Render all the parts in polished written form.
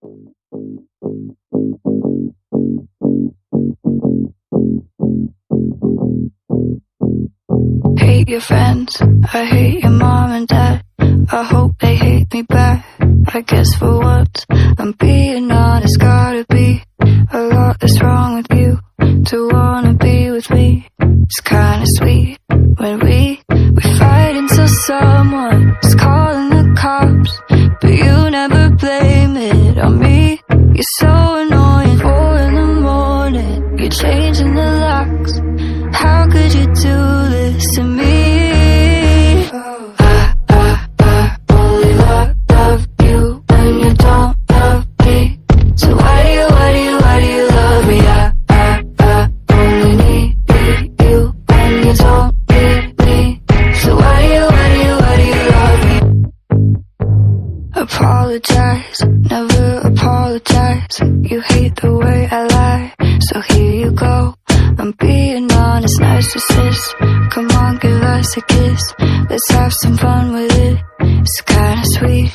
Hate your friends, I hate your mom and dad. I hope they hate me back. I guess for once I'm being honest. Gotta be a lot that's wrong with you to wanna be with me. It's kinda sweet when we fight until someone's calling the cops, but you never blame it on me. You're so annoying. 4 in the morning, you're changing the locks. How could you do this to me? I only love you when you don't love me. So why do you love me? I only need you when you don't need me. So why do you love me? Apologize, never apologize. You hate the way I lie, so here you go. I'm being honest, narcissist. Come on, give us a kiss. Let's have some fun with it. It's kinda sweet.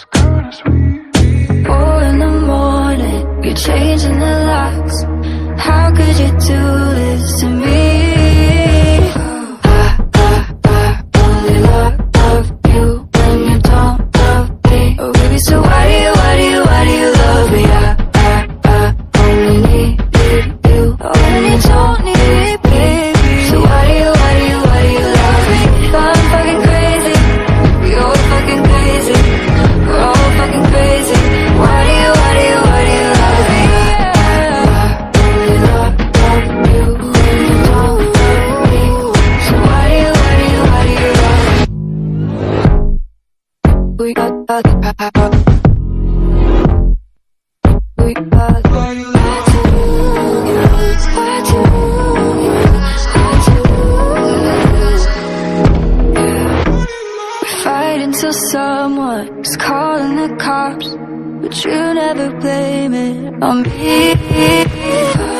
4 in the morning, you're changing the locks. How could you do this to me? I only love you when you don't love me. Oh baby, so why do you love me? I only need you when you don't need. Until someone's calling the cops, but you never blame it on me.